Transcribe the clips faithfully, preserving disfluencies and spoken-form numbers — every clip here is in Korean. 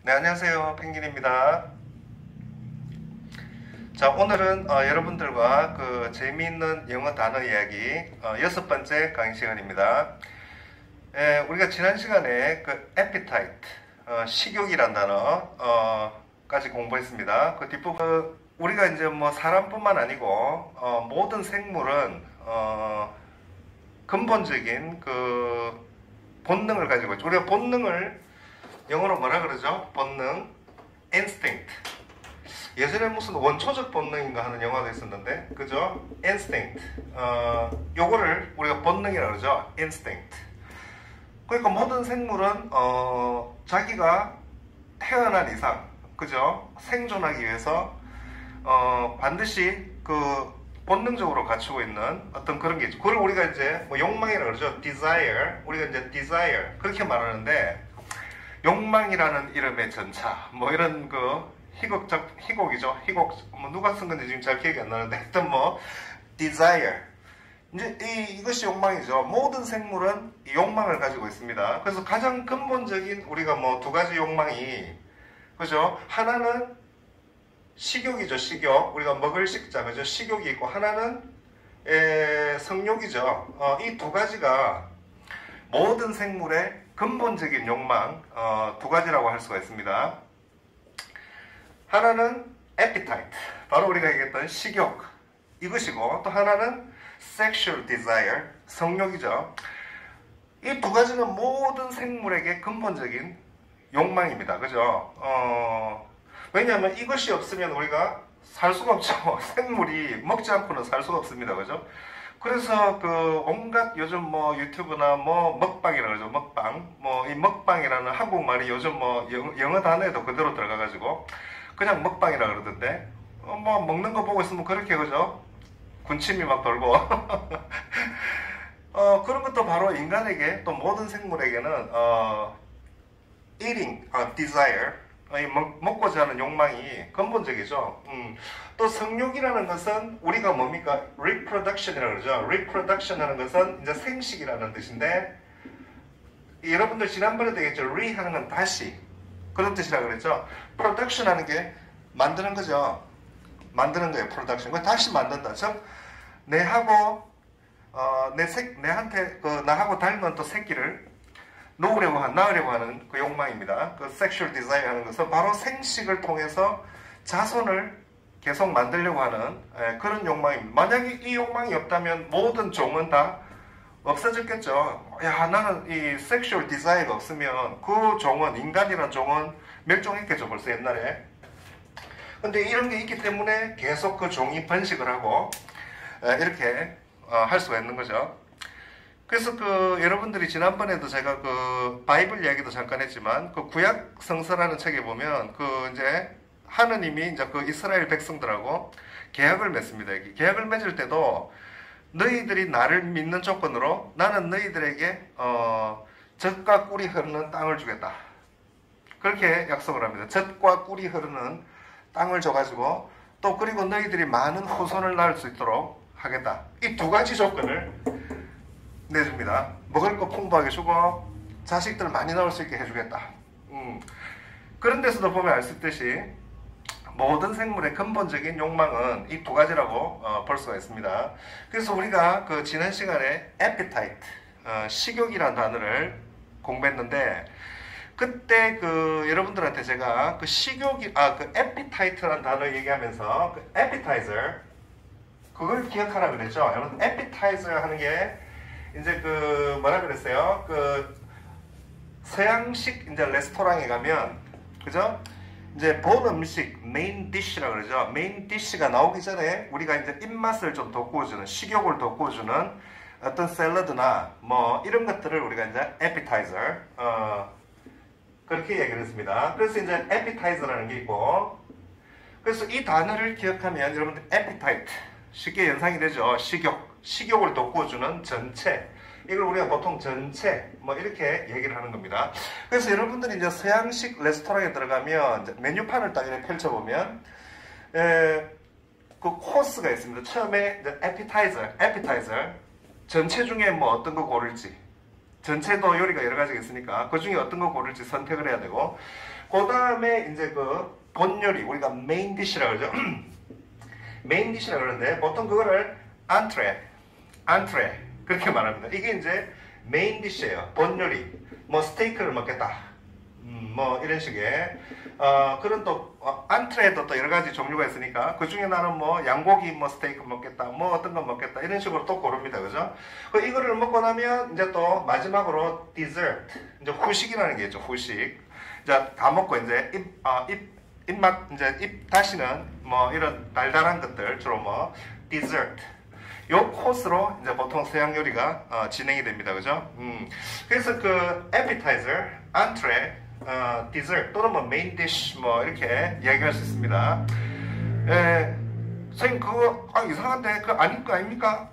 네, 안녕하세요. 펭귄입니다. 자, 오늘은 어, 여러분들과 그 재미있는 영어 단어 이야기 어, 여섯 번째 강의 시간입니다. 에, 우리가 지난 시간에 그 appetite, 어, 식욕이란 단어 어, 까지 공부했습니다. 그 뒷부분 그 우리가 이제 뭐 사람뿐만 아니고 어, 모든 생물은 어, 근본적인 그 본능을 가지고 있죠. 우리가 본능을 영어로 뭐라 그러죠? 본능, instinct. 예전에 무슨 원초적 본능인가 하는 영화도 있었는데, 그죠? instinct. 어, 요거를 우리가 본능이라고 그러죠? instinct. 그러니까 모든 생물은 어, 자기가 태어난 이상, 그죠? 생존하기 위해서 어, 반드시 그 본능적으로 갖추고 있는 어떤 그런 게 있죠. 그걸 우리가 이제 뭐 욕망이라고 그러죠. desire. 우리가 이제 desire 그렇게 말하는데, 욕망이라는 이름의 전차, 뭐 이런 그 희곡적 희곡이죠. 희곡 뭐 누가 쓴 건지 지금 잘 기억이 안 나는데, 하여튼 뭐 desire. 이제 이 이것이 욕망이죠. 모든 생물은 이 욕망을 가지고 있습니다. 그래서 가장 근본적인 우리가 뭐 두 가지 욕망이, 그죠? 하나는 식욕이죠. 식욕. 우리가 먹을 식자, 그죠? 식욕이 있고, 하나는 에, 성욕이죠. 어, 이 두 가지가 모든 생물의 근본적인 욕망 어, 두 가지라고 할 수가 있습니다. 하나는 appetite, 바로 우리가 얘기했던 식욕, 이것이고, 또 하나는 sexual desire, 성욕이죠. 이 두 가지는 모든 생물에게 근본적인 욕망입니다. 그죠? 어, 왜냐하면 이것이 없으면 우리가 살 수가 없죠. 생물이 먹지 않고는 살 수가 없습니다. 그죠? 그래서 그 온갖 요즘 뭐 유튜브나 뭐 먹방이라고 그러죠. 먹방. 뭐 이 먹방이라는 한국말이 요즘 뭐 영어, 영어 단어에도 그대로 들어가가지고 그냥 먹방이라 그러던데, 어 뭐 먹는 거 보고 있으면 그렇게, 그죠? 군침이 막 돌고. 어 그런 것도 바로 인간에게, 또 모든 생물에게는 어 eating, 어, desire, 이 먹, 먹고자 하는 욕망이 근본적이죠. 음. 또 성욕이라는 것은 우리가 뭡니까? reproduction이라고 그러죠. reproduction 하는 것은 이제 생식이라는 뜻인데, 여러분들 지난번에도 얘기했죠. re 하는 건 다시, 그런 뜻이라고 그랬죠. production 하는 게 만드는 거죠. 만드는 거예요. production. 그 다시 만든다. 즉 내하고 어, 내 새, 내한테 그 나하고 닮은 또 새끼를 놓으려고 하는, 낳으려고 하는 그 욕망입니다. 그 sexual desire 하는 것은 바로 생식을 통해서 자손을 계속 만들려고 하는 에, 그런 욕망입니다. 만약에 이 욕망이 없다면 모든 종은 다 없어졌겠죠. 야, 나는 이 sexual desire가 없으면 그 종은, 인간이란 종은 멸종했겠죠. 벌써 옛날에. 근데 이런 게 있기 때문에 계속 그 종이 번식을 하고 에, 이렇게 어, 할 수가 있는 거죠. 그래서 그 여러분들이 지난번에도 제가 그 바이블 이야기도 잠깐 했지만, 그 구약 성서라는 책에 보면 그 이제 하느님이 이제 그 이스라엘 백성들하고 계약을 맺습니다. 계약을 맺을 때도 너희들이 나를 믿는 조건으로 나는 너희들에게 어, 젖과 꿀이 흐르는 땅을 주겠다. 그렇게 약속을 합니다. 젖과 꿀이 흐르는 땅을 줘가지고, 또 그리고 너희들이 많은 후손을 낳을 수 있도록 하겠다. 이 두 가지 조건을 내줍니다. 먹을 거 풍부하게 주고 자식들 많이 나올 수 있게 해주겠다. 음. 그런 데서도 보면 알 수 있듯이 모든 생물의 근본적인 욕망은 이 두 가지라고 어, 볼 수가 있습니다. 그래서 우리가 그 지난 시간에 appetite, 어, 식욕이라는 단어를 공부했는데, 그때 그 여러분들한테 제가 그 식욕이, 아, 그 appetite라는 단어 얘기하면서 그 appetizer, 그걸 기억하라 그랬죠. 여러분, appetizer 하는 게 이제 그 뭐라 그랬어요? 그 서양식 이제 레스토랑에 가면, 그죠? 이제 본 음식 메인 디쉬라고 그러죠. 메인 디쉬가 나오기 전에 우리가 이제 입맛을 좀 돋구어주는, 식욕을 돋구어주는 어떤 샐러드나 뭐 이런 것들을 우리가 이제 appetizer 어 그렇게 얘기를 했습니다. 그래서 이제 appetizer라는 게 있고, 그래서 이 단어를 기억하면 여러분들 appetite 쉽게 연상이 되죠. 식욕. 식욕을 돋구어주는 전체, 이걸 우리가 보통 전체 뭐 이렇게 얘기를 하는 겁니다. 그래서 여러분들이 이제 서양식 레스토랑에 들어가면 이제 메뉴판을 딱 이렇게 펼쳐보면 에, 그 코스가 있습니다. 처음에 이제 appetizer, appetizer 전체 중에 뭐 어떤 거 고를지, 전체도 요리가 여러 가지가 있으니까 그 중에 어떤 거 고를지 선택을 해야 되고, 그 다음에 이제 그 본요리, 우리가 메인 디시라고 그러죠. 메인 디시라고 그러는데 보통 그거를 안트레, 안트레 그렇게 말합니다. 이게 이제 메인 디시예요. 본요리. 뭐 스테이크를 먹겠다. 음, 뭐 이런 식의 어, 그런 또 어, 안트레도 또 여러 가지 종류가 있으니까 그 중에 나는 뭐 양고기 뭐 스테이크 먹겠다, 뭐 어떤 거 먹겠다 이런 식으로 또 고릅니다, 그죠? 그 이거를 먹고 나면 이제 또 마지막으로 디저트, 이제 후식이라는 게 있죠, 후식. 이제 다 먹고 이제 입, 어, 입 입맛 이제 입 다시는 뭐 이런 달달한 것들 주로 뭐 디저트. 요 코스로 이제 보통 서양 요리가 어, 진행이 됩니다, 그죠? 음, 그래서 그 appetizer, entree, 어, dessert 또는 뭐 main dish 뭐 이렇게 이야기할 수 있습니다. 에, 선생님 그거 아, 이상한데 그 아닐 거 아닙니까?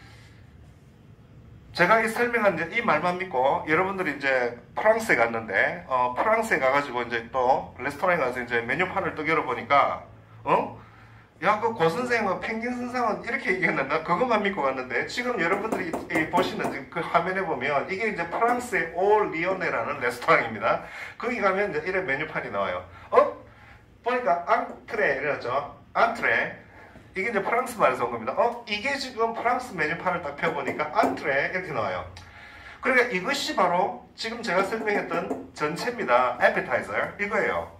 제가 이 설명한 이제 이 말만 믿고 여러분들이 이제 프랑스에 갔는데 어, 프랑스에 가가지고 이제 또 레스토랑에 가서 이제 메뉴판을 또 열어보니까 어? 야, 그 고 선생은 펭귄 선상은 이렇게 얘기했는데 그것만 믿고 갔는데 지금 여러분들이 보시는 그 화면에 보면 이게 이제 프랑스의 올 리오네라는 레스토랑입니다. 거기 가면 이제 이런 메뉴판이 나와요. 어? 보니까 앙트레 이랬죠. 앙트레. 이게 이제 프랑스 말에서 온 겁니다. 어? 이게 지금 프랑스 메뉴판을 딱 펴보니까 앙트레 이렇게 나와요. 그러니까 이것이 바로 지금 제가 설명했던 전체입니다. appetizer 이거예요.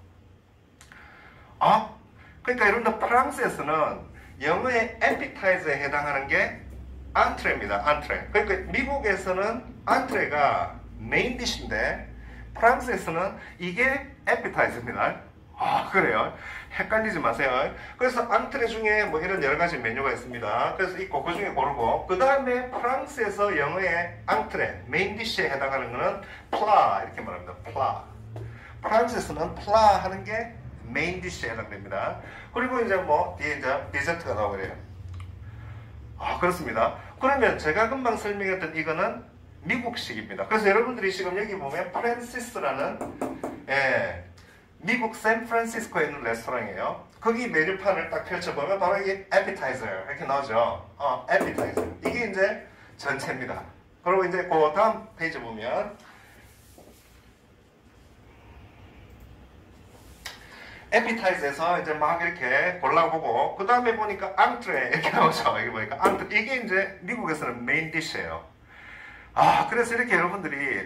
아? 그러니까 여러분들 프랑스에서는 영어의 appetizer에 해당하는 게 안트레입니다. 안트레. 그러니까 미국에서는 안트레가 메인 디시인데 프랑스에서는 이게 appetizer입니다. 아 그래요? 헷갈리지 마세요. 그래서 안트레 중에 뭐 이런 여러 가지 메뉴가 있습니다. 그래서 있고 그 중에 고르고 그 다음에 프랑스에서 영어의 안트레 메인 디시에 해당하는 거는 플라 이렇게 말합니다. 플라. 프랑스에서는 플라 하는 게 메인 디시에 해당됩니다. 그리고 이제 뭐 뒤에 이제 디저트가 나오고 그래요. 아 그렇습니다. 그러면 제가 금방 설명했던 이거는 미국식입니다. 그래서 여러분들이 지금 여기 보면 프란시스라는 예, 미국 샌프란시스코에 있는 레스토랑이에요. 거기 메뉴판을 딱 펼쳐보면 바로 이게 appetizer 이렇게 나오죠. 어, appetizer. 이게 이제 전체입니다. 그리고 이제 그 다음 페이지 보면 appetizer에서 이제 막 이렇게 골라보고 그 다음에 보니까 앙트레 이렇게 나오죠. 여기 보니까 앙트레 이게 이제 미국에서는 메인 디시예요. 아 그래서 이렇게 여러분들이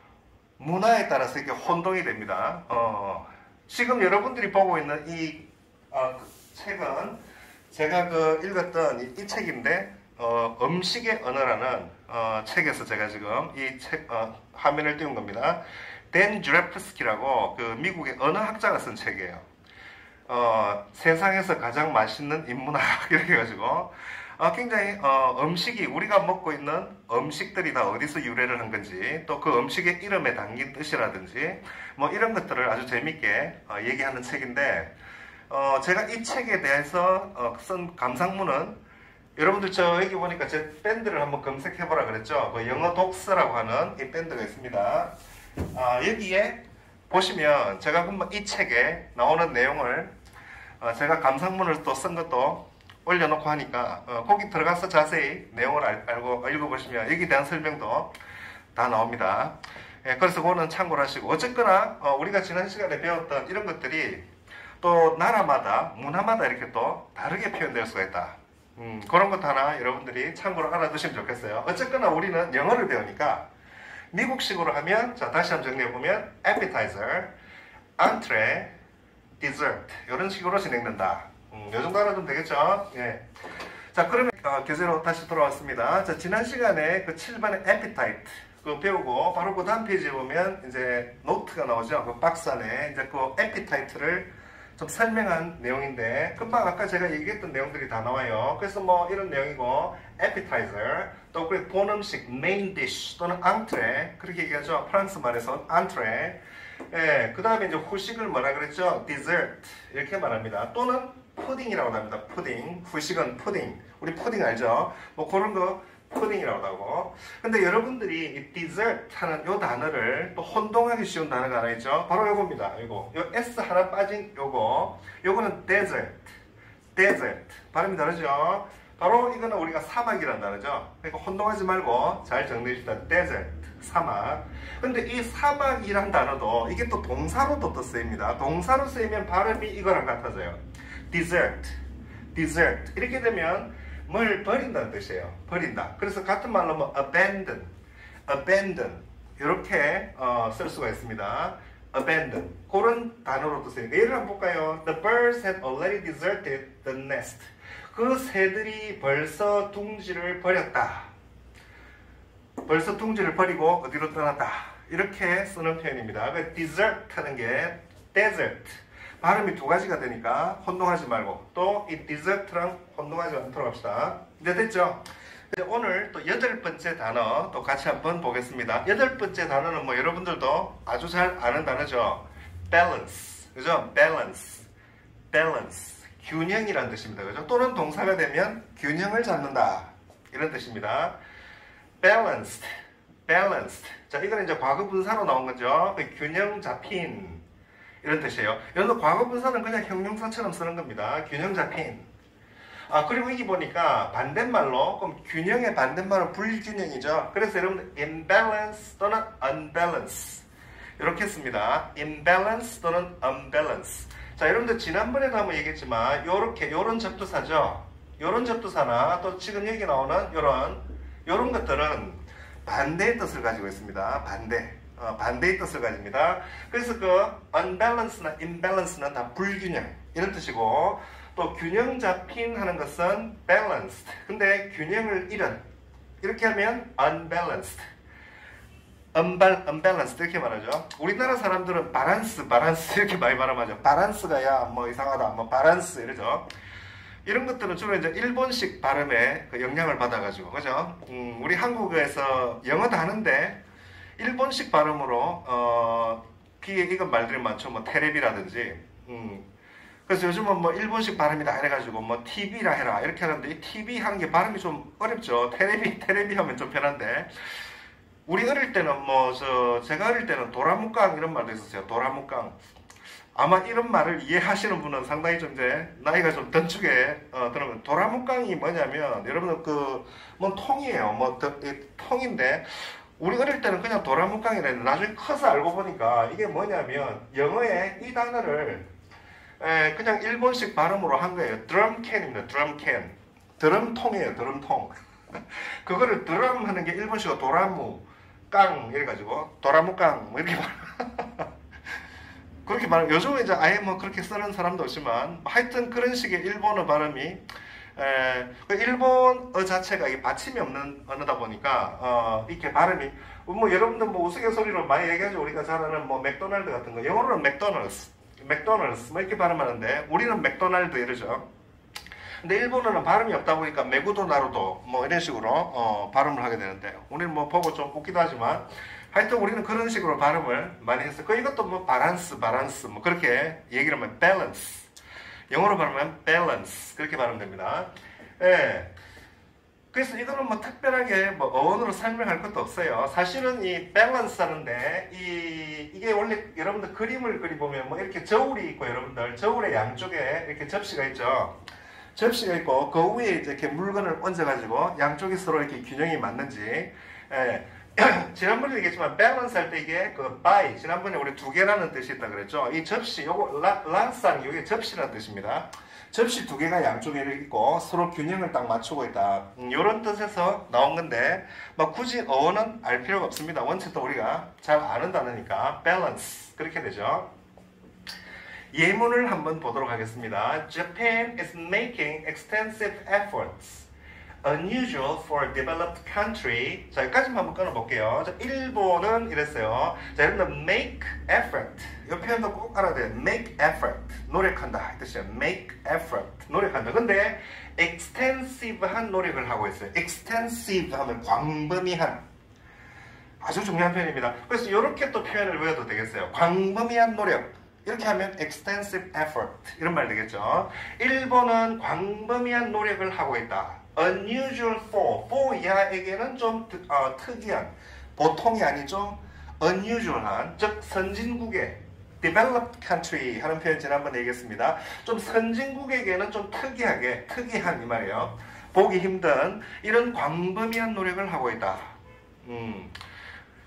문화에 따라서 이렇게 혼동이 됩니다. 어, 지금 여러분들이 보고 있는 이 어, 그 책은 제가 그 읽었던 이, 이 책인데 어, 음식의 언어라는 어, 책에서 제가 지금 이 책 어, 화면을 띄운 겁니다. 댄 주레프스키라고 그 미국의 언어학자가 쓴 책이에요. 어, 세상에서 가장 맛있는 인문학 이렇게 해가지고 어, 굉장히 어, 음식이 우리가 먹고 있는 음식들이 다 어디서 유래를 한 건지 또 그 음식의 이름에 담긴 뜻이라든지 뭐 이런 것들을 아주 재밌게 어, 얘기하는 책인데 어, 제가 이 책에 대해서 어, 쓴 감상문은 여러분들 저 여기 보니까 제 밴드를 한번 검색해보라 그랬죠. 그 영어 독서라고 하는 이 밴드가 있습니다. 아, 여기에 보시면 제가 금방 이 책에 나오는 내용을 어, 제가 감상문을 또 쓴 것도 올려놓고 하니까 어, 거기 들어가서 자세히 내용을 알, 알고 읽어보시면 여기에 대한 설명도 다 나옵니다. 예, 그래서 그거는 참고를 하시고 어쨌거나 어, 우리가 지난 시간에 배웠던 이런 것들이 또 나라마다 문화마다 이렇게 또 다르게 표현될 수가 있다. 음, 그런 것 하나 여러분들이 참고로 알아두시면 좋겠어요. 어쨌거나 우리는 영어를 배우니까 미국식으로 하면 자 다시 한번 정리해보면 appetizer, entree, dessert 이런 식으로 진행된다. 음, 이 정도 알아두면 되겠죠? 예. 자 그러면 어, 교재로 다시 돌아왔습니다. 자 지난 시간에 그 칠 번의 appetite 그 배우고 바로 그 다음 페이지에 보면 이제 노트가 나오죠. 그 박스 안에 이제 그 appetite를 좀 설명한 내용인데 금방 아까 제가 얘기했던 내용들이 다 나와요. 그래서 뭐 이런 내용이고 appetizer 또 그리고 본 음식 main dish 또는 entree 그렇게 얘기하죠. 프랑스 말에서 entree 예, 그 다음에 이제 후식을 뭐라 그랬죠? dessert 이렇게 말합니다. 또는 푸딩이라고 합니다. 푸딩 후식은 푸딩 우리 푸딩 알죠? 뭐 그런 거 푸딩이라고 하고 근데 여러분들이 이 dessert 하는 요 단어를 또 혼동하기 쉬운 단어가 하나 있죠. 바로 요겁니다. 요거 요 S 하나 빠진 요거 요거는 desert desert 발음이 다르죠. 바로 이거는 우리가 사막이라는 단어죠. 그러니까 혼동하지 말고 잘 정리해 줍시다. desert 사막. 근데 이 사막이란 단어도 이게 또 동사로도 또 쓰입니다. 동사로 쓰이면 발음이 이거랑 같아져요. desert, desert. 이렇게 되면 뭘 버린다는 뜻이에요. 버린다. 그래서 같은 말로 뭐 abandon, abandon 이렇게 어, 쓸 수가 있습니다. abandon 그런 단어로도 쓰니까 예를 한번 볼까요? The birds had already deserted the nest. 그 새들이 벌써 둥지를 버렸다. 벌써 둥지를 버리고 어디로 떠났다. 이렇게 쓰는 표현입니다. 그 desert 하는 게 desert. 발음이 두 가지가 되니까 혼동하지 말고 또 이 desert랑 혼동하지 않도록 합시다. 이제 됐죠? 오늘 또 여덟 번째 단어 또 같이 한번 보겠습니다. 여덟 번째 단어는 뭐 여러분들도 아주 잘 아는 단어죠. balance. 그죠? balance. balance. 균형이라는 뜻입니다. 그죠? 또는 동사가 되면 균형을 잡는다. 이런 뜻입니다. balanced. balanced. 자, 이거는 이제 과거 분사로 나온 거죠. 균형 잡힌. 이런 뜻이에요. 여러분 과거 분사는 그냥 형용사처럼 쓰는 겁니다. 균형 잡힌. 아, 그리고 여기 보니까 반대말로, 그럼 균형의 반대말은 불균형이죠. 그래서 여러분들 imbalance 또는 unbalance 이렇게 씁니다. imbalance 또는 unbalance. 자, 여러분들 지난번에도 한번 얘기했지만 요렇게 요런 접두사죠. 요런 접두사나 또 지금 여기 나오는 요런 요런 것들은 반대의 뜻을 가지고 있습니다. 반대. 어, 반대의 뜻을 가집니다. 그래서 그 unbalance나 imbalance는 다 불균형 이런 뜻이고, 또 균형 잡힌 하는 것은 balanced. 근데 균형을 잃은 이렇게 하면 unbalanced. unbal, unbalanced 이렇게 말하죠. 우리나라 사람들은 바란스, 바란스 이렇게 많이 발음하죠. 바란스가 야 뭐 이상하다, 뭐 바란스 이러죠. 이런 것들은 주로 이제 일본식 발음에 그 영향을 받아가지고, 그죠? 음, 우리 한국에서 영어도 하는데 일본식 발음으로 어, 귀에 익은 말들이 많죠. 뭐 테레비라든지. 음. 그래서 요즘은 뭐 일본식 발음이다 해가지고 뭐 티비라 해라 이렇게 하는데, 이 티비 하는 게 발음이 좀 어렵죠. 테레비 테레비 하면 좀 편한데, 우리 어릴 때는 뭐 저 제가 어릴 때는 도라묵강 이런 말도 있었어요. 도라묵강. 아마 이런 말을 이해하시는 분은 상당히 좀 이제 나이가 좀 든 쪽에 어, 들으면, 도라묵강이 뭐냐면 여러분들 그 뭐 통이에요. 뭐 더, 통인데 우리 어릴 때는 그냥 도라묵강이라 했는데 나중에 커서 알고 보니까 이게 뭐냐면 영어의 이 단어를 에, 그냥 일본식 발음으로 한 거예요. 드럼캔입니다. 드럼캔. 드럼통이에요. 드럼통. 그거를 드럼 하는 게 일본식으로 도라무, 깡 이래가지고 도라무깡 뭐 이렇게 말. 그렇게 말. 요즘은 이제 아예 뭐 그렇게 쓰는 사람도 없지만 하여튼 그런 식의 일본어 발음이, 에, 그 일본어 자체가 이 받침이 없는 언어다 보니까 어, 이렇게 발음이 뭐 여러분들 뭐 우스갯소리로 많이 얘기하죠. 우리가 잘 아는 뭐 맥도날드 같은 거, 영어로는 맥도날드스. 맥도날드스 뭐 이렇게 발음하는데 우리는 맥도날드 이러죠. 근데 일본어는 발음이 없다 보니까 메구도 나루도 뭐 이런 식으로 어, 발음을 하게 되는데, 우리는 뭐 보고 좀 웃기도 하지만 하여튼 우리는 그런 식으로 발음을 많이 했어요. 그 이것도 뭐 바란스 바란스 뭐 그렇게 얘기를 하면 밸런스, 영어로 발음하면 밸런스 그렇게 발음됩니다. 예. 그래서 이거는 뭐 특별하게 뭐 어원으로 설명할 것도 없어요. 사실은 이 밸런스 하는데 이 이게 원래 여러분들 그림을 그리보면 뭐 이렇게 저울이 있고, 여러분들 저울의 양쪽에 이렇게 접시가 있죠. 접시가 있고 그 위에 이제 이렇게 물건을 얹어가지고 양쪽이 서로 이렇게 균형이 맞는지. 예. 지난번에 얘기했지만 밸런스 할 때 이게 그 by, 지난번에 우리 두 개라는 뜻이 있다 그랬죠. 이 접시 요거 란상 이게 접시라는 뜻입니다. 접시 두 개가 양쪽에 있고 서로 균형을 딱 맞추고 있다. 음, 이런 뜻에서 나온 건데 뭐 굳이 어원은 알 필요가 없습니다. 원체 또 우리가 잘 아는 단어니까 balance 그렇게 되죠. 예문을 한번 보도록 하겠습니다. Japan is making extensive efforts, unusual for a developed country. 자, 여기까지만 한번 끊어볼게요. 자, 일본은 이랬어요. 자, 여러분들 make effort. 이 표현도 꼭 알아야 돼요. make effort. 노력한다. 이 뜻이에요. make effort. 노력한다. 근데 extensive한 노력을 하고 있어요. extensive 하면 광범위한. 아주 중요한 표현입니다. 그래서 이렇게 또 표현을 외워도 되겠어요. 광범위한 노력. 이렇게 하면 extensive effort. 이런 말 되겠죠. 일본은 광범위한 노력을 하고 있다. unusual for, for 이하에게는 좀 어, 특이한, 보통이 아니죠. unusual한, 즉 선진국의 developed country 하는 표현 지난번에 얘기했습니다. 좀 선진국에게는 좀 특이하게, 특이한 이 말이에요. 보기 힘든 이런 광범위한 노력을 하고 있다. 음.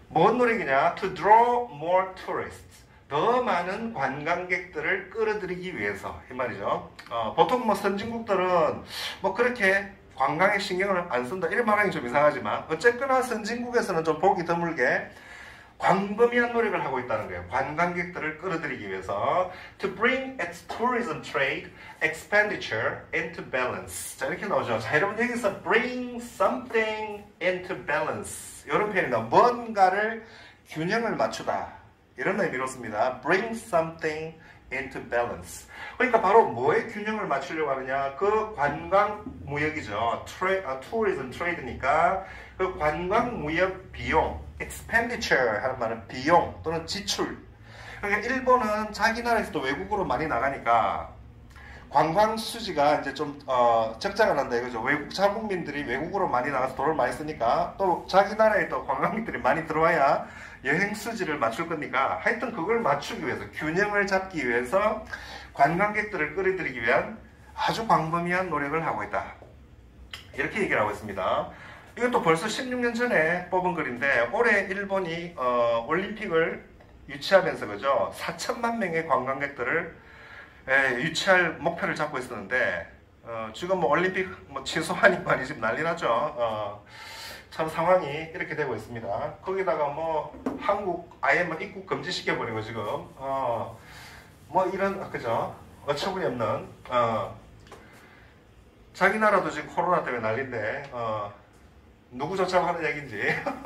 뭔 노력이냐? To draw more tourists. 더 많은 관광객들을 끌어들이기 위해서 이 말이죠. 어, 보통 뭐 선진국들은 뭐 그렇게 관광에 신경을 안 쓴다 이런 말하기 좀 이상하지만 어쨌거나 선진국에서는 좀 보기 드물게 광범위한 노력을 하고 있다는 거예요. 관광객들을 끌어들이기 위해서 to bring its tourism trade expenditure into balance. 자 이렇게 나오죠. 자 여러분 여기서 bring something into balance 이런 표현입니다. 뭔가를 균형을 맞추다 이런 의미로 씁니다. bring something into balance. 그러니까 바로 뭐에 균형을 맞추려고 하느냐? 그 관광 무역이죠. 트레, 아, tourism trade니까 그 관광 무역 비용 expenditure 하는 말은 비용 또는 지출. 그러니까 일본은 자기 나라에서도 외국으로 많이 나가니까 관광 수지가 이제 좀 어, 적자가 난다 이거죠. 외국 자국민들이 외국으로 많이 나가서 돈을 많이 쓰니까 또 자기 나라에 또 관광객들이 많이 들어와야 여행 수지를 맞출 거니까 하여튼 그걸 맞추기 위해서 균형을 잡기 위해서 관광객들을 끌어들이기 위한 아주 광범위한 노력을 하고 있다. 이렇게 얘기를 하고 있습니다. 이것도 벌써 십육 년 전에 뽑은 글인데 올해 일본이 어, 올림픽을 유치하면서 그죠? 사천만 명의 관광객들을 에, 유치할 목표를 잡고 있었는데 어, 지금 뭐 올림픽 뭐 취소하니까 지금 난리 났죠. 어, 참 상황이 이렇게 되고 있습니다. 거기다가 뭐 한국 아예 뭐 입국 금지시켜 버리고 지금 어, 뭐 이런 그죠? 어처구니 없는 어, 자기 나라도 지금 코로나 때문에 난리인데 어, 누구 좋자고 하는 얘기인지.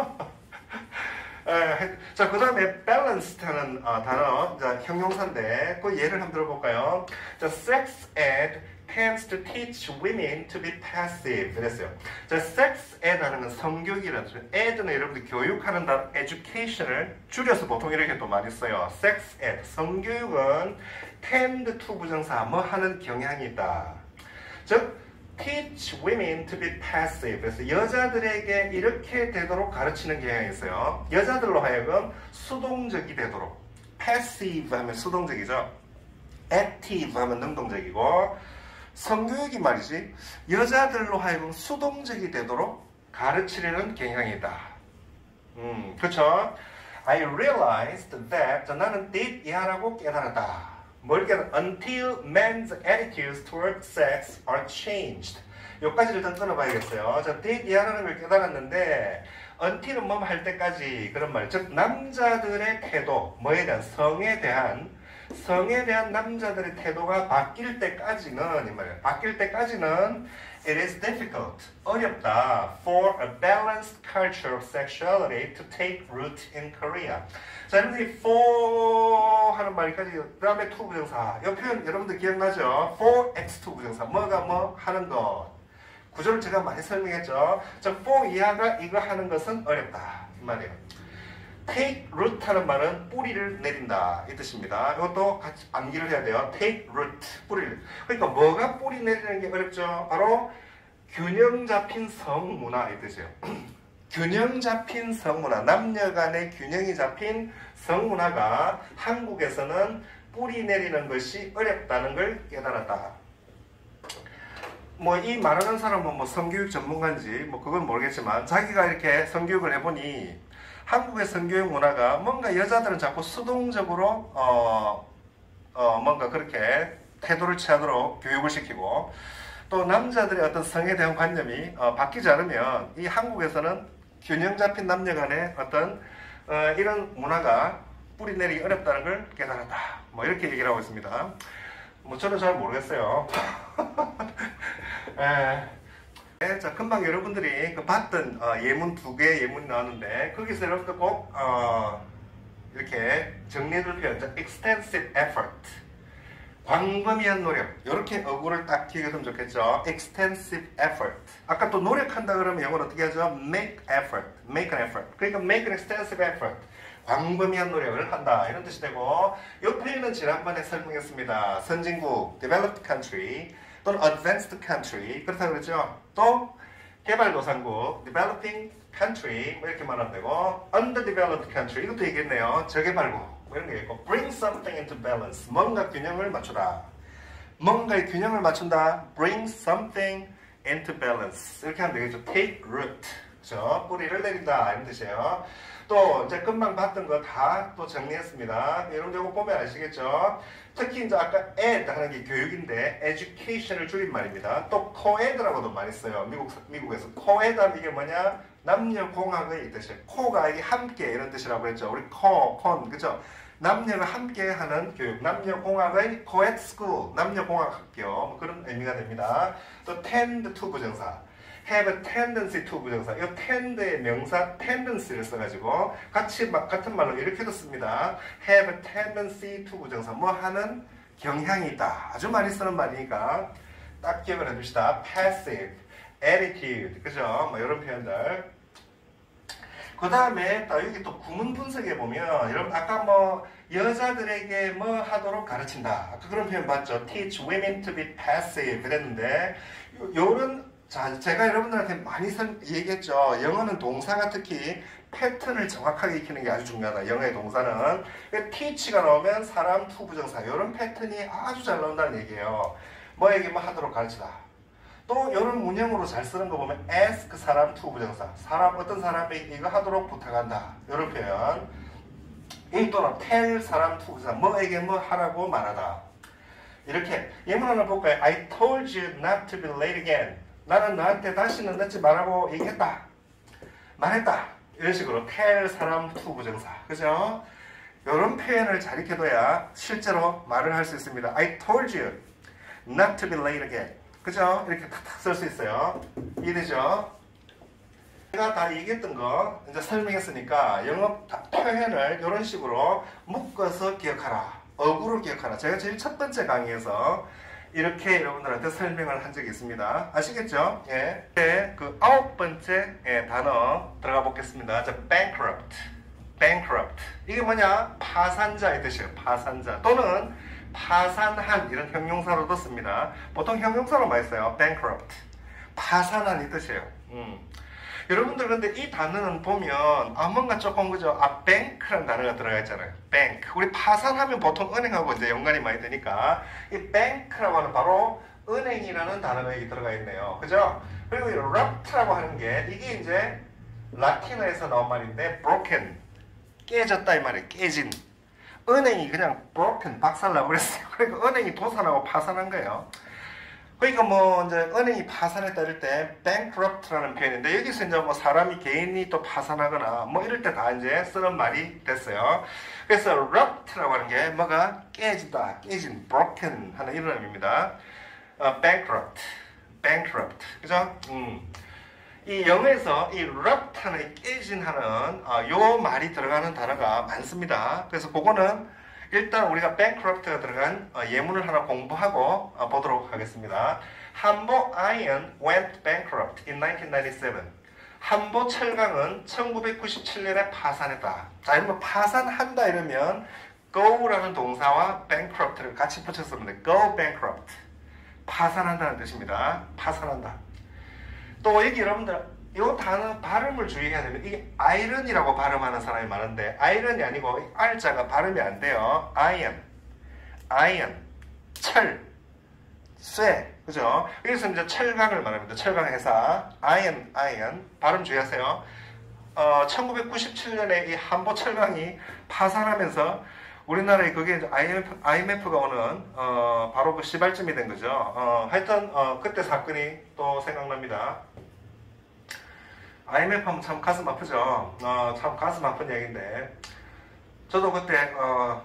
자, 그 다음에 balanced 하는 어, 단어, 자, 형용사인데, 그 예를 한번 들어볼까요? 자, sex ed tends to teach women to be passive. 그랬어요. 자, sex ed 하는 건 성교육이라는 뜻이에요. ed는 여러분들 교육하는 단어, education을 줄여서 보통 이렇게 또 많이 써요. sex ed. 성교육은 tend to 부정사, 뭐 하는 경향이 있다. 즉, teach women to be passive. 그래서 여자들에게 이렇게 되도록 가르치는 경향이 있어요. 여자들로 하여금 수동적이 되도록. passive 하면 수동적이죠. active 하면 능동적이고 성교육이 말이지 여자들로 하여금 수동적이 되도록 가르치려는 경향이 있다. 음, 그렇죠? I realized that 나는 did 이하라고 깨달았다. 뭘 깨달았다? Until men's attitudes toward sex are changed. 여기까지 일단 끊어봐야겠어요. 자, did 이하라는 걸 깨달았는데 until은 뭐 할 때까지 그런 말. 즉 남자들의 태도, 뭐에 대한 성에 대한 성에 대한 남자들의 태도가 바뀔 때까지는 이 말이에요. 바뀔 때까지는 it is difficult 어렵다 for a balanced culture of sexuality to take root in Korea. 자, 여러분들이 for 하는 말까지 그 다음에 to 부정사. 이 표현 여러분들 기억나죠? for 엑스 투 부정사. 뭐가 뭐 하는 것. 구조를 제가 많이 설명했죠. 자, for 이하가 이거 하는 것은 어렵다. 이 말이에요. take root 하는 말은 뿌리를 내린다 이 뜻입니다. 이것도 같이 암기를 해야 돼요. take root, 뿌리를. 그러니까 뭐가 뿌리 내리는 게 어렵죠? 바로 균형 잡힌 성문화 이 뜻이에요. 균형 잡힌 성문화, 남녀 간의 균형이 잡힌 성문화가 한국에서는 뿌리 내리는 것이 어렵다는 걸 깨달았다. 뭐 이 말하는 사람은 뭐 성교육 전문가인지 뭐 그건 모르겠지만 자기가 이렇게 성교육을 해보니 한국의 성교육 문화가 뭔가 여자들은 자꾸 수동적으로 어, 어 뭔가 그렇게 태도를 취하도록 교육을 시키고 또 남자들의 어떤 성에 대한 관념이 어, 바뀌지 않으면 이 한국에서는 균형 잡힌 남녀 간의 어떤 어, 이런 문화가 뿌리 내리기 어렵다는 걸 깨달았다. 뭐 이렇게 얘기를 하고 있습니다. 뭐 저는 잘 모르겠어요. 에. 자, 금방 여러분들이 그 봤던 어, 예문 두 개 예문이 나왔는데 거기서 여러분들 꼭 어, 이렇게 정리해둘 표현, extensive effort, 광범위한 노력, 이렇게 어구를 딱 기억해두면 좋겠죠. extensive effort. 아까 또 노력한다 그러면 영어로 어떻게 하죠? make effort, make an effort. 그러니까 make an extensive effort. 광범위한 노력을 한다 이런 뜻이 되고 이 표현은 지난번에 설명했습니다. 선진국, developed country 또는 advanced country 그렇다고 그랬죠. 또 개발도상국, developing country 뭐 이렇게 말하면 되고 underdeveloped country 이것도 얘기했네요. 저개발국 뭐 이런 게 있고 bring something into balance 뭔가 균형을 맞추다. 뭔가의 균형을 맞춘다. bring something into balance 이렇게 하면 되겠죠. take root 그렇죠? 뿌리를 내린다 이런 뜻이에요. 또 이제 금방 봤던 거 다 또 정리했습니다. 여러분들 이거 보면 아시겠죠? 특히 이제 아까 ed 하는 게 교육인데 education을 줄인 말입니다. 또 co-ed라고도 많이 써요. 미국, 미국에서. co-ed 하면 이게 뭐냐? 남녀공학의 뜻이에요. co가 이게 함께 이런 뜻이라고 했죠. 우리 co, con, 그죠? 남녀가 함께 하는 교육, 남녀공학의 co-ed school, 남녀공학 학교, 뭐 그런 의미가 됩니다. 또 tend to 부정사, have a tendency to 부정사, 이 tend의 명사 tendency를 써가지고 같이 막 같은 말로 이렇게도 씁니다. have a tendency to 부정사, 뭐 하는 경향이 있다. 아주 많이 쓰는 말이니까 딱 기억을 해둡시다. passive, attitude, 그죠? 뭐 이런 표현들. 그 다음에 또 여기 또 구문 분석해 보면 여러분 아까 뭐 여자들에게 뭐 하도록 가르친다 아까 그런 표현 봤죠? teach women to be passive 그랬는데 요런 자 제가 여러분들한테 많이 선, 얘기했죠. 영어는 동사가 특히 패턴을 정확하게 익히는 게 아주 중요하다. 영어의 동사는 teach가 나오면 사람 to 부정사 요런 패턴이 아주 잘 나온다는 얘기예요. 뭐에게 뭐 하도록 가르치다. 또 이런 문형으로 잘 쓰는 거 보면 ask 사람 to 부정사 사람 어떤 사람에게 이거 하도록 부탁한다 이런 표현 이 또는 tell 사람 to 부정사 뭐에게 뭐 하라고 말하다 이렇게 예문 하나 볼까요? I told you not to be late again 나는 너한테 다시는 늦지 말라고 얘기했다 말했다 이런 식으로 tell 사람 to 부정사 그죠? 이런 표현을 잘 익혀둬야 실제로 말을 할 수 있습니다. I told you not to be late again 그죠? 이렇게 탁탁 쓸 수 있어요. 이해되죠? 제가 다 얘기했던 거 이제 설명했으니까 영어 표현을 이런 식으로 묶어서 기억하라. 어구를 기억하라. 제가 제일 첫 번째 강의에서 이렇게 여러분들한테 설명을 한 적이 있습니다. 아시겠죠? 예. 네, 그 아홉 번째 예, 단어 들어가 보겠습니다. 자, bankrupt. bankrupt. 이게 뭐냐? 파산자의 뜻이에요. 파산자. 또는 파산한 이런 형용사로도 씁니다. 보통 형용사로 많이 써요. bankrupt. 파산한 이 뜻이에요. 음. 여러분들 근데 이 단어는 보면 아 뭔가 조금 그죠? 아 bank라는 단어가 들어가 있잖아요. bank. 우리 파산하면 보통 은행하고 이제 연관이 많이 되니까 이 bank라고 하는 바로 은행이라는 단어가 여기 들어가 있네요. 그죠? 그리고 이 rupt라고 하는 게 이게 이제 라틴어에서 나온 말인데 broken. 깨졌다 이 말이에요. 깨진. 은행이 그냥 broken 박살나고 그랬어요. 그러니까 은행이 도산하고 파산한 거예요. 그러니까 뭐 이제 은행이 파산했다 이럴 때 bankrupt라는 표현인데 여기서 이제 뭐 사람이 개인이 또 파산하거나 뭐 이럴 때 다 이제 쓰는 말이 됐어요. 그래서 rupt라고 하는 게 뭐가 깨지다, 깨진, broken 하는 이런 의미입니다. 어, bankrupt, bankrupt, 그죠? 음. 이 영어에서 이 rupt 하는 깨진 하는 어, 요 말이 들어가는 단어가 많습니다. 그래서 그거는 일단 우리가 bankrupt가 들어간 어, 예문을 하나 공부하고 어, 보도록 하겠습니다. 한보 iron went bankrupt in nineteen ninety-seven. 한보 철강은 천구백구십칠 년에 파산했다. 자, 이러면 파산한다 이러면 go라는 동사와 bankrupt를 같이 붙였습니다. go bankrupt. 파산한다는 뜻입니다. 파산한다. 또 여기 여러분들 이 단어 발음을 주의해야 됩니다. 이게 iron이라고 발음하는 사람이 많은데 iron이 아니고 R자가 발음이 안 돼요. iron, iron, 철, 쇠, 그죠? 여기서 이제 철강을 말합니다. 철강 회사, iron, iron 발음 주의하세요. 어, 천구백구십칠 년에 이 한보 철강이 파산하면서 우리나라에 그게 이제 아이엠에프, 아이엠에프가 오는 어, 바로 그 시발점이 된 거죠. 어, 하여튼 어, 그때 사건이 또 생각납니다. 아이엠에프 하면 참 가슴 아프죠. 어, 참 가슴 아픈 얘기인데 저도 그때 어,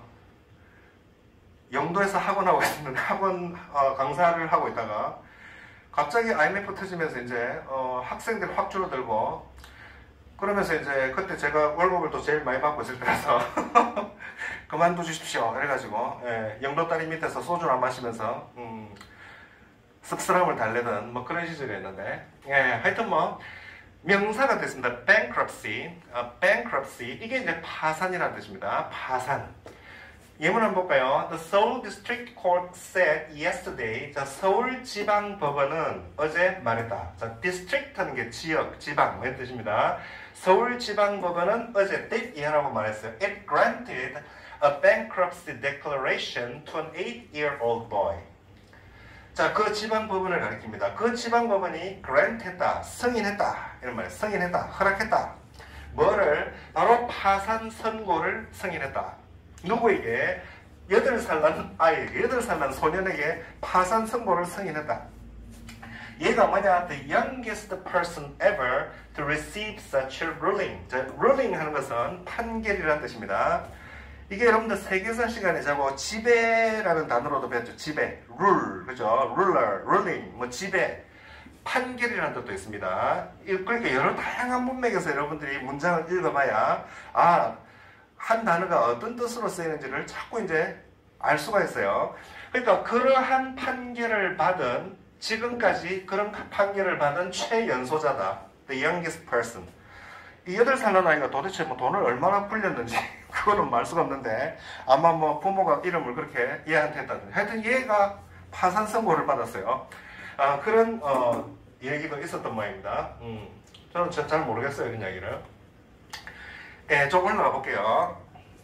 영도에서 학원하고 있는 학원 어, 강사를 하고 있다가 갑자기 아이엠에프 터지면서 이제 어, 학생들이 확 줄어들고 그러면서 이제 그때 제가 월급을 또 제일 많이 받고 있을 때라서 그만둬 주십시오 이래가지고 예, 영도 딸이 밑에서 소주를 안 마시면서 음, 씁쓸함을 달래던 뭐 그런 시절이었는데 예, 하여튼 뭐 명사가 됐습니다. bankruptcy, 어, bankruptcy 이게 이제 파산이라는 뜻입니다. 파산. 예문 한번 볼까요? The Seoul District Court said yesterday. 자, 서울지방법원은 어제 말했다. 자, district 하는 게 지역, 지방 이런 뜻입니다. 서울지방법원은 어제 did 이하라고 말했어요. It granted a bankruptcy declaration to an eight-year-old boy. 자, 그 지방법원을 가리킵니다. 그 지방법원이 grant했다, 승인했다 이런 말이에요. 승인했다, 허락했다. 뭐를? 바로 파산 선고를 승인했다. 누구에게? 여덟 살 난 아이에게, 여덟 살 난 소년에게 파산 선고를 승인했다. 얘가 뭐냐? The youngest person ever to receive such a ruling. 자, ruling 하는 것은 판결이라는 뜻입니다. 이게 여러분들 세계사 시간에 자고 지배라는 단어로도 배웠죠. 지배, rule, 그죠? ruler, ruling, 뭐 지배, 판결이라는 뜻도 있습니다. 그러니까 여러 다양한 문맥에서 여러분들이 문장을 읽어봐야 아, 한 단어가 어떤 뜻으로 쓰이는지를 자꾸 이제 알 수가 있어요. 그러니까 그러한 판결을 받은 지금까지 그런 판결을 받은 최연소자다. The youngest person. 이 여덟 살 난 아이가 도대체 뭐 돈을 얼마나 불렸는지 그거는 말 수가 없는데 아마 뭐 부모가 이름을 그렇게 얘한테 했다든지 하여튼 얘가 파산 선고를 받았어요. 아, 그런 어, 얘기도 있었던 모양입니다. 음, 저는 잘 모르겠어요, 이런 이야기를. 예, 좀 올라가 볼게요.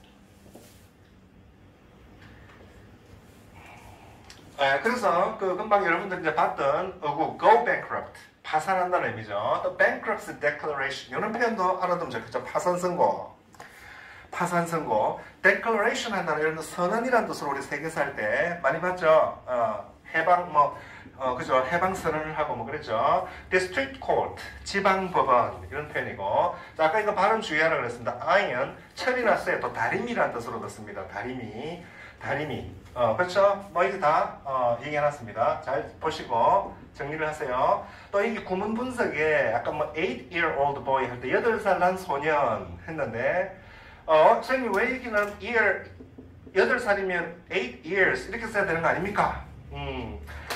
예, 그래서 그 금방 여러분들 이제 봤던 어구 go bankrupt 파산한다는 의미죠. 또 bankruptcy declaration 이런 표현도 알아두면 좋겠죠. 파산 선고, 파산 선고, declaration 한다는 이런 선언이라는 뜻으로 우리 세계사 할 때 많이 봤죠. 어, 해방 뭐 어, 그죠? 해방 선언을 하고 뭐 그랬죠. district court 지방 법원 이런 표현이고. 자, 아까 이거 발음 주의하라 그랬습니다. iron 철이나 쇠 또 다리미라는 뜻으로 듣습니다. 다리미, 다리미. 어, 그렇죠? 뭐 이게 다 어, 얘기해놨습니다. 잘 보시고 정리를 하세요. 또 이게 구문 분석에 아까 뭐 eight year old boy 할 때 여덟 살 난 소년 했는데 어, 선생님 왜 여기는 year 여덟 살이면 eight years 이렇게 써야 되는 거 아닙니까? 음,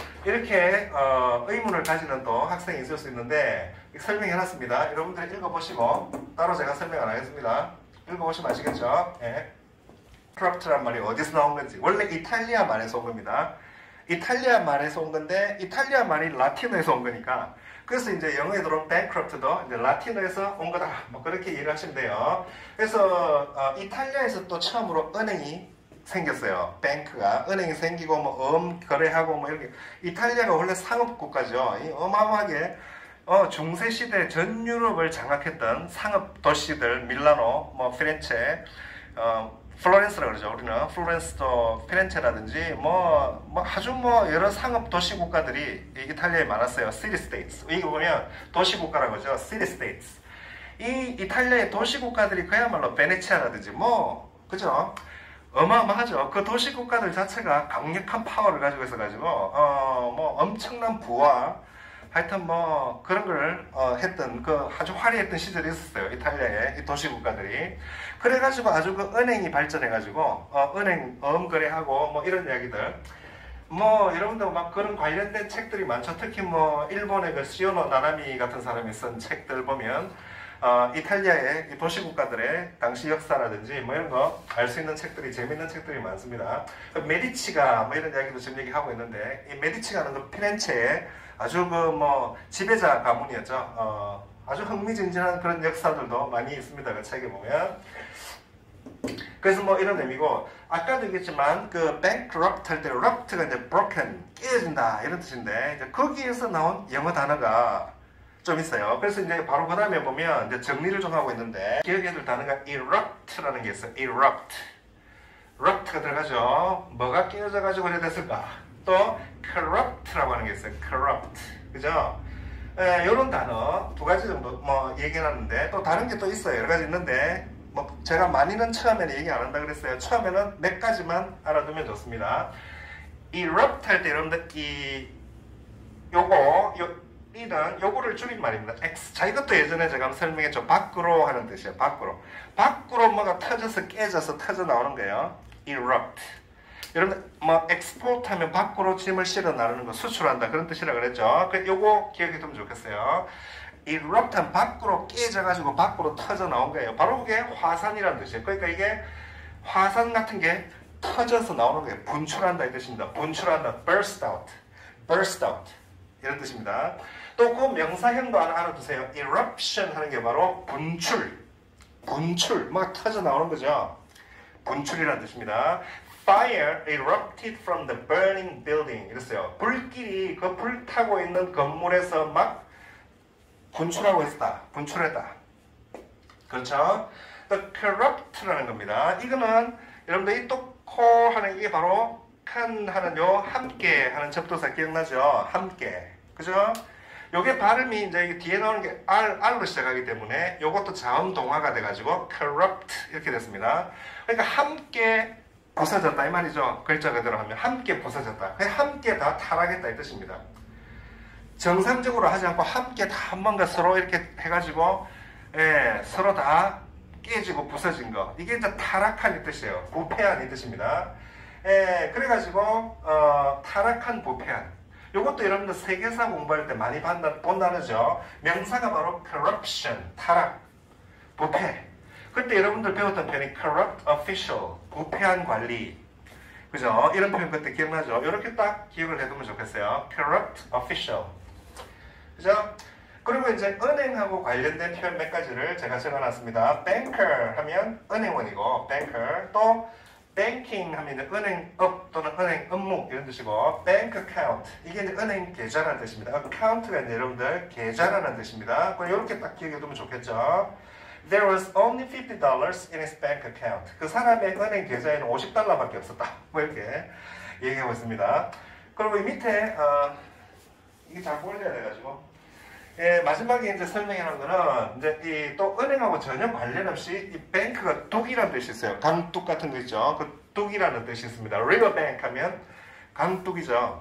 이렇게 어, 의문을 가지는 또 학생이 있을 수 있는데 설명해놨습니다. 여러분들이 읽어보시고 따로 제가 설명 안 하겠습니다. 읽어보시면 아시겠죠? 예. corrupt란 말이 어디서 나온 건지. 원래 이탈리아 말에서 온 겁니다. 이탈리아 말에서 온 건데 이탈리아 말이 라틴어에서 온 거니까 그래서 이제 영어에 들어온 bankrupt도 이제 라틴어에서 온 거다. 뭐 그렇게 이해를 하시면 돼요. 그래서 어, 이탈리아에서 또 처음으로 은행이 생겼어요. 뱅크가 은행이 생기고 뭐 음 거래하고 뭐 이렇게. 이탈리아가 원래 상업 국가죠. 이 어마어마하게 어, 중세 시대 전 유럽을 장악했던 상업 도시들 밀라노, 뭐 피렌체, 어, 플로렌스라고 그러죠. 우리는 플로렌스도 피렌체라든지 뭐, 뭐 아주 뭐 여러 상업 도시 국가들이 이탈리아에 많았어요. city states. 이거 보면 도시 국가라고 하죠. city states. 이 이탈리아의 도시 국가들이 그야말로 베네치아라든지 뭐 그죠? 어마어마하죠. 그 도시 국가들 자체가 강력한 파워를 가지고 있어가지고 어, 뭐 엄청난 부와 하여튼 뭐 그런 걸 어, 했던 그 아주 화려했던 시절이 있었어요. 이탈리아의 이 도시 국가들이. 그래가지고 아주 그 은행이 발전해가지고 어, 은행 어음거래하고 뭐 이런 이야기들. 뭐 여러분들 막 그런 관련된 책들이 많죠. 특히 뭐 일본의 그 시오노 나나미 같은 사람이 쓴 책들 보면 어, 이탈리아의 이 도시 국가들의 당시 역사라든지 뭐 이런 거 알 수 있는 책들이 재밌는 책들이 많습니다. 그 메디치가 뭐 이런 이야기도 지금 얘기하고 있는데 이 메디치가는 그 피렌체의 아주 그 뭐 지배자 가문이었죠. 어, 아주 흥미진진한 그런 역사들도 많이 있습니다. 그 책에 보면. 그래서 뭐 이런 의미고 아까도 얘기했지만 그 bankrupt 할 때 rupt가 이제 broken 깨진다 이런 뜻인데 이제 거기에서 나온 영어 단어가 좀 있어요. 그래서 이제 바로 그 다음에 보면 이제 정리를 좀 하고 있는데 기억해야 될 단어가 erupt라는 게 있어요. erupt. rupt가 들어가죠. 뭐가 깨어져 가지고 그래 됐을까? 또 corrupt라고 하는 게 있어요. corrupt. 그죠? 예, 이런 단어 두 가지 정도 뭐 얘기해놨는데 또 다른 게 또 있어요. 여러 가지 있는데 뭐 제가 많이는 처음에는 얘기 안 한다 그랬어요. 처음에는 몇 가지만 알아두면 좋습니다. erupt 할 때 여러분들 이 요거 요 이는 요거를 줄인 말입니다. X. 자, 이것도 예전에 제가 설명했죠. 밖으로 하는 뜻이에요. 밖으로. 밖으로 뭐가 터져서 깨져서 터져 나오는 거예요. erupt. 여러분, 뭐, export 하면 밖으로 짐을 실어 나르는 거, 수출한다. 그런 뜻이라 그랬죠. 그, 요거 기억해 두면 좋겠어요. erupt 하면 밖으로 깨져가지고 밖으로 터져 나온 거예요. 바로 그게 화산이라는 뜻이에요. 그러니까 이게 화산 같은 게 터져서 나오는 거예요. 분출한다 이 뜻입니다. 분출한다. burst out. burst out. 이런 뜻입니다. 또 그 명사형도 하나 알아두세요. eruption 하는 게 바로 분출, 분출, 막 터져 나오는 거죠. 분출이라는 뜻입니다. Fire erupted from the burning building. 이랬어요. 불길이 그 불타고 있는 건물에서 막 분출하고 있었다. 분출했다. 그 그렇죠? The corrupt라는 겁니다. 이거는 여러분들 이 똑코 하는 이게 바로 칸 하는 요 함께 하는 접두사 기억나죠? 함께. 그죠? 요게 발음이 이제 뒤에 나오는 게 R, R로 시작하기 때문에 요것도 자음 동화가 돼가지고 corrupt 이렇게 됐습니다. 그러니까 함께 부서졌다 이 말이죠. 글자 그대로 하면 함께 부서졌다. 함께 다 타락했다 이 뜻입니다. 정상적으로 하지 않고 함께 다 뭔가 서로 이렇게 해가지고 예, 서로 다 깨지고 부서진 거. 이게 이제 타락한 이 뜻이에요. 부패한 이 뜻입니다. 예, 그래가지고 어, 타락한 부패한. 요것도 여러분들 세계사 공부할 때 많이 본다, 본다르죠. 명사가 바로 corruption, 타락, 부패. 그때 여러분들 배웠던 표현이 corrupt official, 부패한 관리. 그죠? 이런 표현 그때 기억나죠? 이렇게 딱 기억을 해두면 좋겠어요. corrupt official. 그죠? 그리고 이제 은행하고 관련된 표현 몇 가지를 제가 적어놨습니다. banker 하면 은행원이고, banker. 또 banking 하면 은행업 또는 은행 업무 이런 뜻이고, bank account. 이게 이제 은행 계좌라는 뜻입니다. account가 이제 여러분들 계좌라는 뜻입니다. 이렇게 딱 기억해두면 좋겠죠? There was only fifty dollars in his bank account. 그 사람의 은행 계좌에는 오십 달러밖에 없었다. 뭐 이렇게 얘기하고 있습니다. 그리고 이 밑에 어, 이게 잘 보여야 돼가지고 예, 마지막에 이제 설명해 놓은 거는 이제 이 또 은행하고 전혀 관련 없이 이 뱅크가 뚝이라는 뜻이 있어요. 강뚝 같은 거 있죠. 그 뚝이라는 뜻이 있습니다. riverbank 하면 강뚝이죠.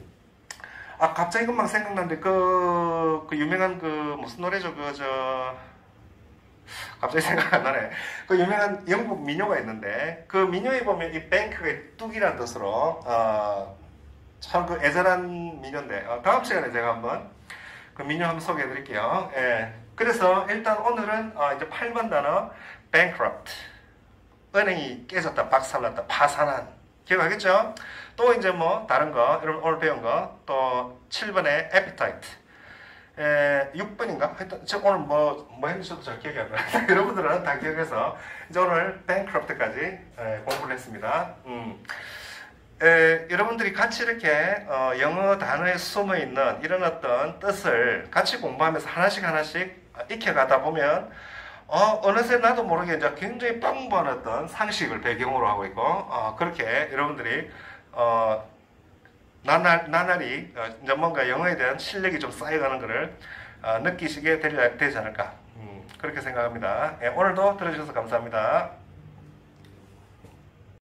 아 갑자기 금방 생각났는데 그, 그 유명한 그 무슨 노래죠? 그 저 갑자기 생각 안 나네. 그 유명한 영국 민요가 있는데 그 민요에 보면 이 뱅크의 뚝이라는 뜻으로 어, 참 그 애절한 민요인데 어, 다음 시간에 제가 한번 그 민요 한번 소개해 드릴게요. 예. 그래서 일단 오늘은 어, 이제 팔 번 단어 bankrupt. 은행이 깨졌다, 박살났다, 파산한. 기억하겠죠? 또 이제 뭐 다른 거, 여러분 오늘 배운 거, 또 칠 번에 appetite. 에, 육 번인가? 하여튼 저 오늘 뭐, 뭐 했는지 저도 잘 기억이 안 나요. 여러분들은 다 기억해서 이제 오늘 bankrupt까지 에, 공부를 했습니다. 음. 에, 여러분들이 같이 이렇게 어, 영어 단어에 숨어 있는 이런 어떤 뜻을 같이 공부하면서 하나씩 하나씩 익혀가다 보면 어, 어느새 나도 모르게 이제 굉장히 풍부한 어떤 상식을 배경으로 하고 있고 어, 그렇게 여러분들이 어, 나날, 나날이 어, 이제 뭔가 영어에 대한 실력이 좀 쌓여가는 것을 어, 느끼시게 되지 않을까 음, 그렇게 생각합니다. 예, 오늘도 들어주셔서 감사합니다.